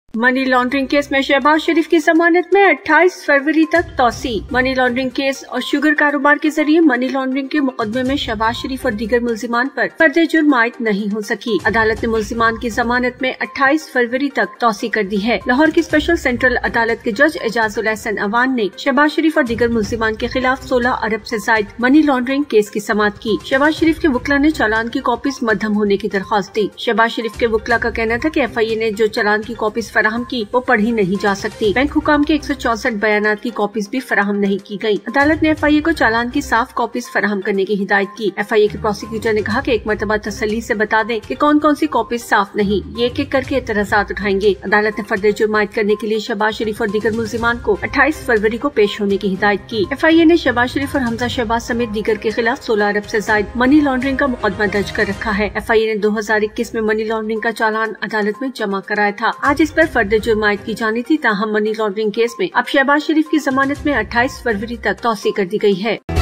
Money laundering case में शहबाज शरीफ की जमानत में 28 फरवरी तक तौसी। मनी लॉन्ड्रिंग केस और शुगर कारोबार के जरिए मनी लॉन्ड्रिंग के मुकदमे में शहबाज शरीफ और दीगर मुल्जिमान पर फर्द जुर्म आयद नहीं हो सकी। अदालत ने मुल्जिमान की जमानत में 28 फरवरी तक तौसी कर दी है। लाहौर की स्पेशल सेंट्रल अदालत के जज एजाजुल एहसन अवान ने शहबाज शरीफ और दीगर मुल्जिमान के खिलाफ 16 अरब से ज्यादा मनी लॉन्ड्रिंग केस की समाअत की। शहबाज शरीफ के वकला ने चालान की कॉपीज मध्यम होने की दरख्वास्त दी। शहबाज शरीफ के वकला का कहना था कि FIA ने जो चालान की कॉपीज फराहम की वो पढ़ी नहीं जा सकती। बैंक हुकाम के 164 बयानात की कॉपीज भी फराहम नहीं की गयी। अदालत ने FIA को चालान की साफ कॉपीज फराहम करने की हिदायत की। FIA के प्रोसिक्यूटर ने कहा कि एक मरतबा तसल्ली से बता दें कि कौन कौन सी कॉपीज साफ नहीं, ये एक एक करके एतराजात उठाएंगे। अदालत ने फर्द जुर्म आयद करने के लिए शहबाज शरीफ और दीगर मुल्जिमान को 28 फरवरी को पेश होने की हिदायत की। FIA ने शहबाज शरीफ और हमजा शहबाज समेत दीगर के खिलाफ 16 अरब से ज्यादा मनी लॉन्ड्रिंग का मुकदमा दर्ज कर रखा है। FIA ने 2021 में मनी लॉन्ड्रिंग का चालान अदालत में जमा कराया था। आज इस पर फर्द जुर्म आयद की जानी थी। ताहम मनी लॉन्ड्रिंग केस में अब शहबाज शरीफ की जमानत में 28 फरवरी तक तौसी कर दी गई है।